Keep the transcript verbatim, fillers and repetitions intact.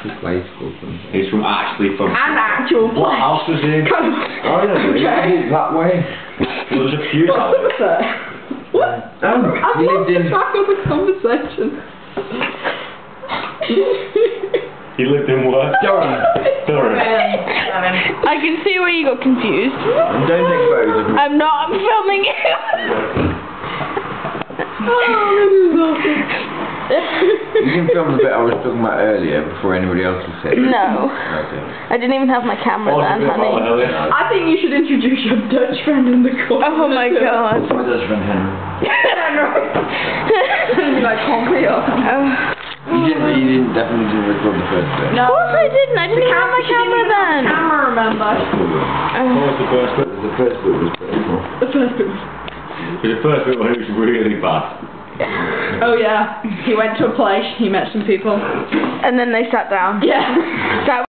actual place called something. He's from actually from... An actual place. What house was he in? I don't know, Okay. that way. There was a few What houses. was that? What? Um, I've he lost lived in... track of the conversation. He lived in what? Durham. Durham. I can see where you got confused. And don't expose him. I'm not I'm filming you. Oh, this is awesome. You can film the bit I was talking about earlier before anybody else has said it. No. Okay. I didn't even have my camera What was then, the bit about honey. earlier? I think you should introduce your Dutch friend in the corner. Oh my god. My Dutch friend Henry. You'd be like, concrete up. Oh. You didn't, you didn't definitely didn't record the first bit. No. Of course I didn't. I didn't even have my camera then. Camera, remember? What was the first bit? The first bit was pretty cool. The first bit was... The first bit when he was really bad. Oh yeah, he went to a place, he met some people. And then they sat down. Yeah. That